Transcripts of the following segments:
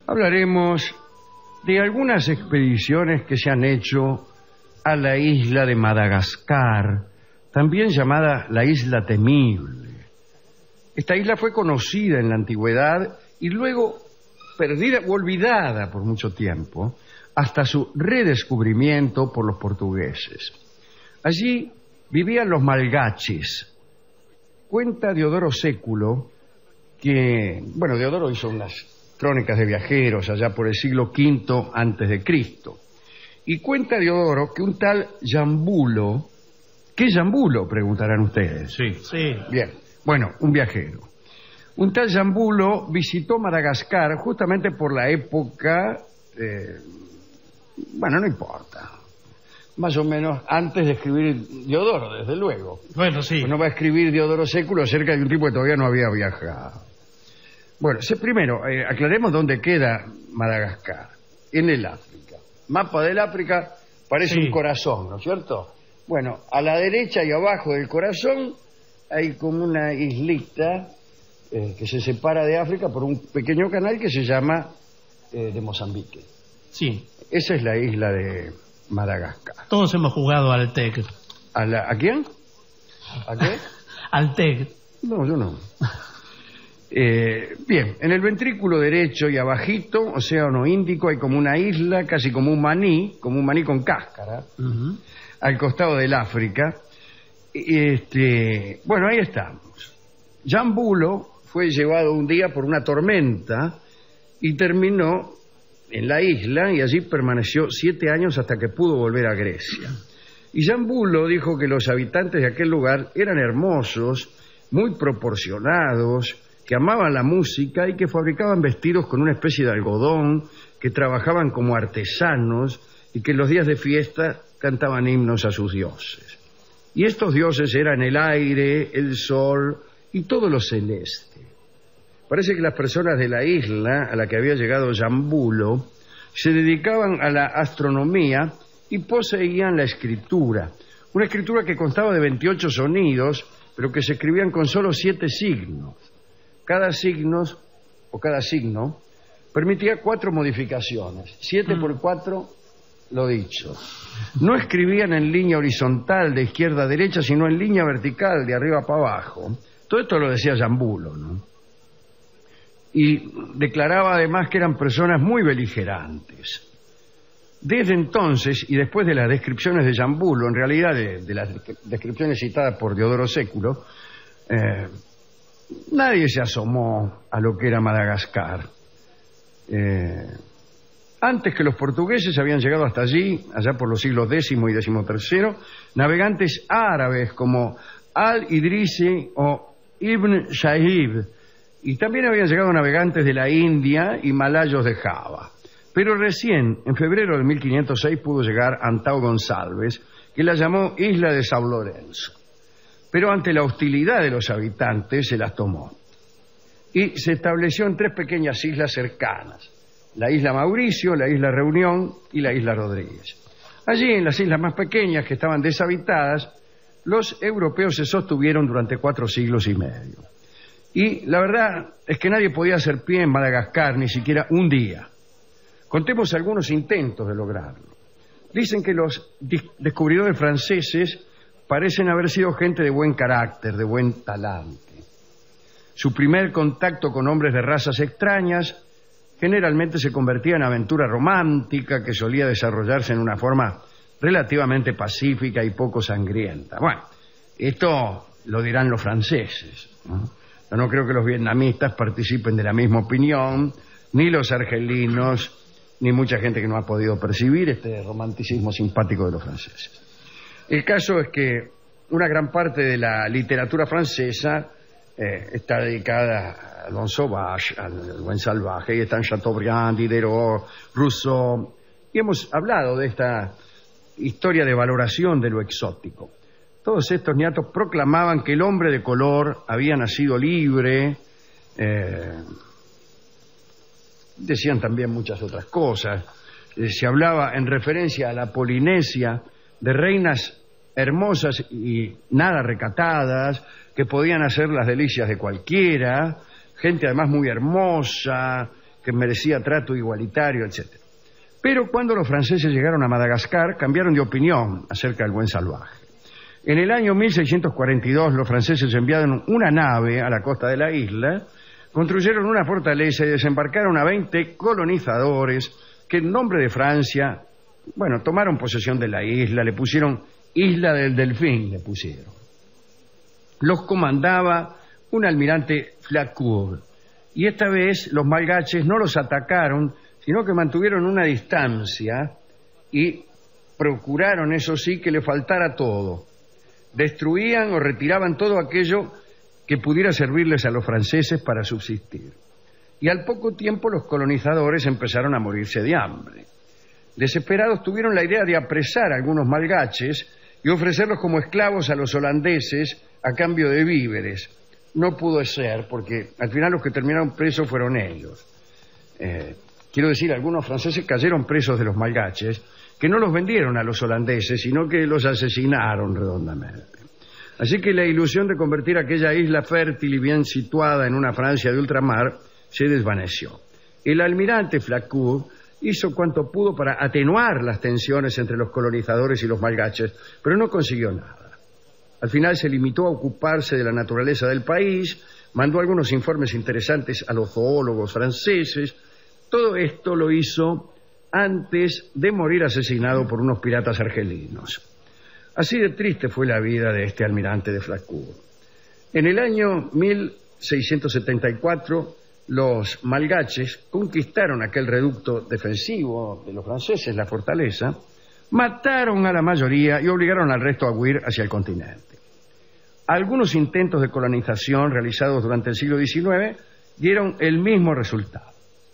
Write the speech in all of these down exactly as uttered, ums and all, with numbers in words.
hablaremos de algunas expediciones que se han hecho a la isla de Madagascar, también llamada la Isla Temible. Esta isla fue conocida en la antigüedad y luego perdida o olvidada por mucho tiempo, hasta su redescubrimiento por los portugueses. Allí vivían los malgaches. Cuenta Diodoro Século que, bueno, Diodoro hizo unas crónicas de viajeros allá por el siglo quinto antes de Cristo. Y cuenta Diodoro que un tal Jambulo, ¿qué es Jambulo?, preguntarán ustedes. Sí, sí. Bien, bueno, un viajero. Un tal Jambulo visitó Madagascar justamente por la época, eh, bueno, no importa, más o menos antes de escribir Diodoro, desde luego. Bueno, sí. Pues no va a escribir Diodoro Século acerca de un tipo que todavía no había viajado. Bueno, se, primero, eh, aclaremos dónde queda Madagascar. En el África. Mapa del África parece sí. un corazón, ¿no es cierto? Bueno, a la derecha y abajo del corazón hay como una islita eh, que se separa de África por un pequeño canal que se llama eh, de Mozambique. Sí. Esa es la isla de Madagascar. Todos hemos jugado al T E C. ¿A, la, ¿A quién? ¿A qué? Al T E C. No, yo no. Eh, bien, en el ventrículo derecho y abajito, Océano Índico, hay como una isla, casi como un maní, como un maní con cáscara, uh-huh. al costado del África. Este, bueno, ahí estamos. Jambulo fue llevado un día por una tormenta y terminó en la isla y allí permaneció siete años hasta que pudo volver a Grecia. Y Jambulo dijo que los habitantes de aquel lugar eran hermosos, muy proporcionados, que amaban la música y que fabricaban vestidos con una especie de algodón, que trabajaban como artesanos y que en los días de fiesta cantaban himnos a sus dioses. Y estos dioses eran el aire, el sol y todo lo celeste. Parece que las personas de la isla a la que había llegado Jambulo se dedicaban a la astronomía y poseían la escritura, una escritura que constaba de veintiocho sonidos, pero que se escribían con solo siete signos. Cada signo, o cada signo, permitía cuatro modificaciones. Siete mm. por cuatro, lo dicho. No escribían en línea horizontal de izquierda a derecha, sino en línea vertical, de arriba para abajo. Todo esto lo decía Jambulo, ¿no? Y declaraba además que eran personas muy beligerantes. Desde entonces, y después de las descripciones de Jambulo, en realidad de, de las descripciones citadas por Diodoro Século, eh, nadie se asomó a lo que era Madagascar. Eh, antes que los portugueses habían llegado hasta allí, allá por los siglos décimo y décimo tercero, navegantes árabes como Al-Idrisi o Ibn Shahib, y también habían llegado navegantes de la India y malayos de Java. Pero recién, en febrero de mil quinientos seis, pudo llegar Antão Gonçalves, que la llamó Isla de São Lourenço. Pero ante la hostilidad de los habitantes se las tomó. Y se estableció en tres pequeñas islas cercanas, la isla Mauricio, la isla Reunión y la isla Rodríguez. Allí, en las islas más pequeñas que estaban deshabitadas, los europeos se sostuvieron durante cuatro siglos y medio. Y la verdad es que nadie podía hacer pie en Madagascar ni siquiera un día. Contemos algunos intentos de lograrlo. Dicen que los descubridores franceses parecen haber sido gente de buen carácter, de buen talante. Su primer contacto con hombres de razas extrañas generalmente se convertía en aventura romántica que solía desarrollarse en una forma relativamente pacífica y poco sangrienta. Bueno, esto lo dirán los franceses, ¿no? Yo no creo que los vietnamitas participen de la misma opinión, ni los argelinos, ni mucha gente que no ha podido percibir este romanticismo simpático de los franceses. El caso es que una gran parte de la literatura francesa eh, está dedicada al bon sauvage, al buen salvaje, y están Chateaubriand, Diderot, Rousseau, y hemos hablado de esta historia de valoración de lo exótico. Todos estos niatos proclamaban que el hombre de color había nacido libre, eh, decían también muchas otras cosas. Eh, se hablaba en referencia a la Polinesia de reinas hermosas y nada recatadas, que podían hacer las delicias de cualquiera, gente además muy hermosa, que merecía trato igualitario, etcétera. Pero cuando los franceses llegaron a Madagascar, cambiaron de opinión acerca del buen salvaje. En el año mil seiscientos cuarenta y dos, los franceses enviaron una nave a la costa de la isla, construyeron una fortaleza y desembarcaron a veinte colonizadores que en nombre de Francia, bueno, tomaron posesión de la isla, le pusieron Isla del Delfín, le pusieron. Los comandaba un almirante Flacourt, y esta vez los malgaches no los atacaron, sino que mantuvieron una distancia y procuraron, eso sí, que le faltara todo. Destruían o retiraban todo aquello que pudiera servirles a los franceses para subsistir. Y al poco tiempo los colonizadores empezaron a morirse de hambre. Desesperados tuvieron la idea de apresar a algunos malgaches y ofrecerlos como esclavos a los holandeses a cambio de víveres. No pudo ser, porque al final los que terminaron presos fueron ellos. Eh, quiero decir, algunos franceses cayeron presos de los malgaches, que no los vendieron a los holandeses, sino que los asesinaron redondamente. Así que la ilusión de convertir aquella isla fértil y bien situada en una Francia de ultramar se desvaneció. El almirante Flacourt hizo cuanto pudo para atenuar las tensiones entre los colonizadores y los malgaches, pero no consiguió nada. Al final se limitó a ocuparse de la naturaleza del país, mandó algunos informes interesantes a los zoólogos franceses. Todo esto lo hizo antes de morir asesinado por unos piratas argelinos. Así de triste fue la vida de este almirante de Flacourt. En el año mil seiscientos setenta y cuatro, los malgaches conquistaron aquel reducto defensivo de los franceses, la fortaleza, mataron a la mayoría y obligaron al resto a huir hacia el continente. Algunos intentos de colonización realizados durante el siglo diecinueve dieron el mismo resultado.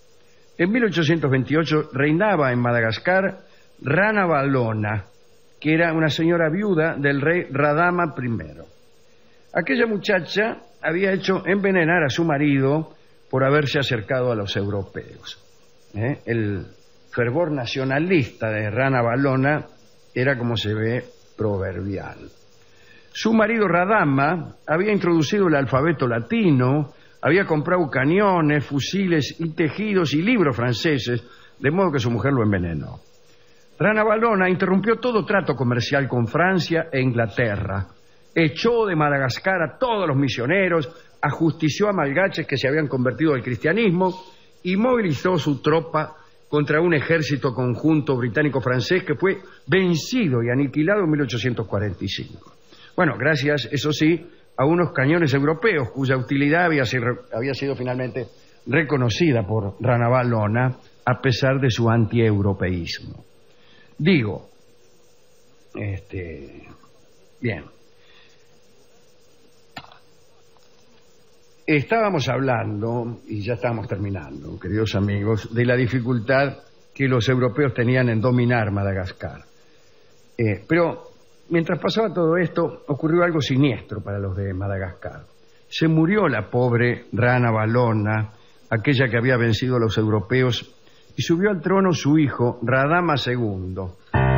En mil ochocientos veintiocho reinaba en Madagascar Rana Valona, que era una señora viuda del rey Radama primero. Aquella muchacha había hecho envenenar a su marido por haberse acercado a los europeos. ¿Eh? El fervor nacionalista de Rana Valona era, como se ve, proverbial. Su marido Radama había introducido el alfabeto latino, había comprado cañones, fusiles y tejidos y libros franceses, de modo que su mujer lo envenenó. Rana Valona interrumpió todo trato comercial con Francia e Inglaterra, echó de Madagascar a todos los misioneros, ajustició a malgaches que se habían convertido al cristianismo y movilizó su tropa contra un ejército conjunto británico-francés que fue vencido y aniquilado en mil ochocientos cuarenta y cinco. Bueno, gracias, eso sí, a unos cañones europeos cuya utilidad había sido, había sido finalmente reconocida por Rana Valona a pesar de su antieuropeísmo. Digo, este, bien, estábamos hablando, y ya estamos terminando, queridos amigos, de la dificultad que los europeos tenían en dominar Madagascar. Eh, pero mientras pasaba todo esto, ocurrió algo siniestro para los de Madagascar. Se murió la pobre Rana Valona, aquella que había vencido a los europeos, y subió al trono su hijo, Radama segundo.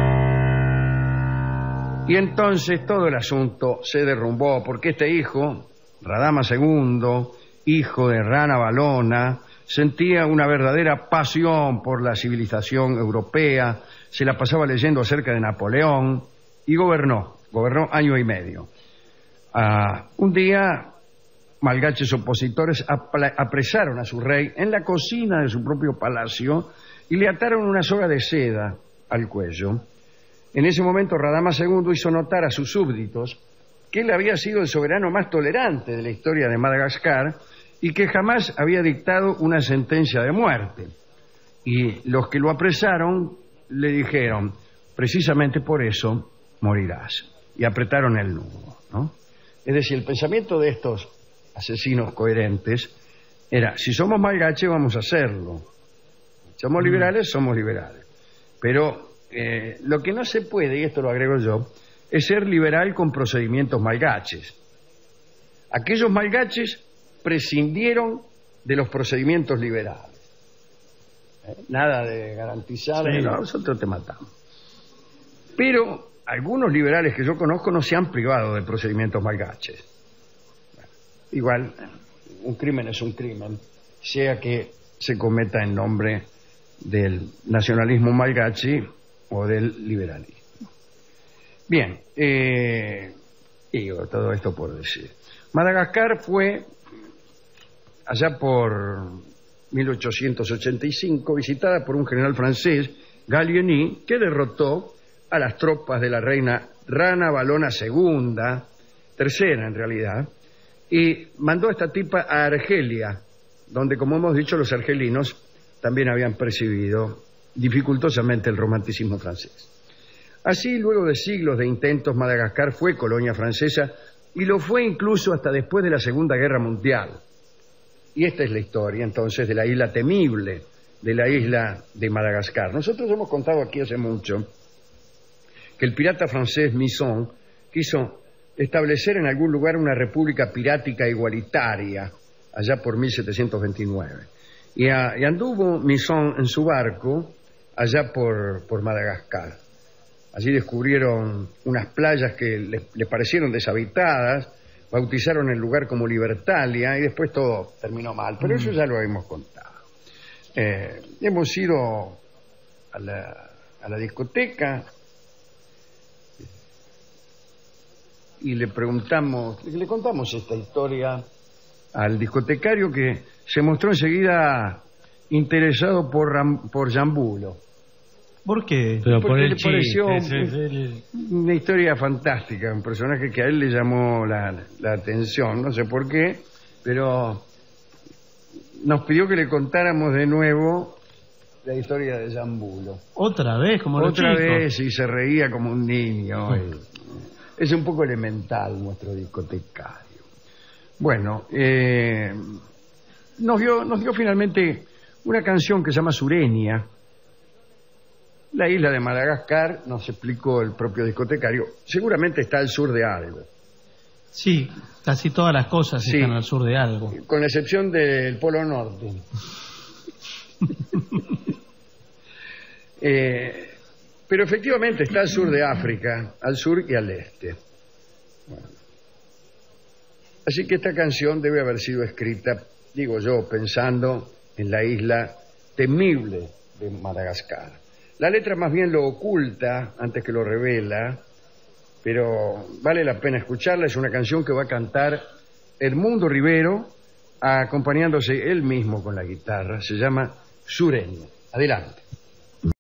Y entonces todo el asunto se derrumbó, porque este hijo, Radama segundo, hijo de Rana Valona, sentía una verdadera pasión por la civilización europea, se la pasaba leyendo acerca de Napoleón y gobernó, gobernó año y medio. Uh, un día, malgaches opositores apresaron a su rey en la cocina de su propio palacio y le ataron una soga de seda al cuello. En ese momento Radama segundo hizo notar a sus súbditos que él había sido el soberano más tolerante de la historia de Madagascar y que jamás había dictado una sentencia de muerte. Y los que lo apresaron le dijeron, precisamente por eso morirás. Y apretaron el nudo, ¿no? Es decir, el pensamiento de estos asesinos coherentes era, si somos malgaches vamos a hacerlo. Somos liberales, somos liberales. Pero eh, lo que no se puede, y esto lo agrego yo, es ser liberal con procedimientos malgaches. Aquellos malgaches prescindieron de los procedimientos liberales. ¿Eh? Nada de garantizar, sí. No, nosotros te matamos. Pero algunos liberales que yo conozco no se han privado de procedimientos malgaches. Bueno, igual, un crimen es un crimen, sea que se cometa en nombre del nacionalismo malgache o del liberalismo. Bien, eh, digo, todo esto por decir. Madagascar fue, allá por mil ochocientos ochenta y cinco, visitada por un general francés, Gallieni, que derrotó a las tropas de la reina Rana Valona segunda, tercera en realidad, y mandó a esta tipa a Argelia, donde, como hemos dicho, los argelinos también habían percibido dificultosamente el romanticismo francés. Así, luego de siglos de intentos, Madagascar fue colonia francesa y lo fue incluso hasta después de la Segunda Guerra Mundial. Y esta es la historia, entonces, de la isla temible, de la isla de Madagascar. Nosotros hemos contado aquí hace mucho que el pirata francés Misson quiso establecer en algún lugar una república pirática igualitaria, allá por mil setecientos veintinueve. Y, a, y anduvo Misson en su barco allá por, por Madagascar. Allí descubrieron unas playas que le, le parecieron deshabitadas, bautizaron el lugar como Libertalia y después todo terminó mal, pero eso ya lo hemos contado. Eh, hemos ido a la, a la discoteca y le preguntamos, le contamos esta historia al discotecario, que se mostró enseguida interesado por, Ram, por Jambulo. ¿Por qué? Pero Porque por el le pareció chiste, ese es el- una historia fantástica, un personaje que a él le llamó la, la atención, no sé por qué, pero nos pidió que le contáramos de nuevo la historia de Jambulo. Otra vez, como los Otra chicos. vez, y se reía como un niño. y- es un poco elemental nuestro discotecario. Bueno, eh, nos dio, nos dio finalmente una canción que se llama Sureña. La isla de Madagascar, nos explicó el propio discotecario, seguramente está al sur de algo, Sí, casi todas las cosas Sí. están al sur de algo. con la excepción del Polo Norte. eh, pero efectivamente está al sur de África, al sur y al este. Bueno. Así que esta canción debe haber sido escrita, digo yo, pensando en la isla temible de Madagascar. La letra más bien lo oculta antes que lo revela, pero vale la pena escucharla. Es una canción que va a cantar Edmundo Rivero, acompañándose él mismo con la guitarra. Se llama Sureña. Adelante.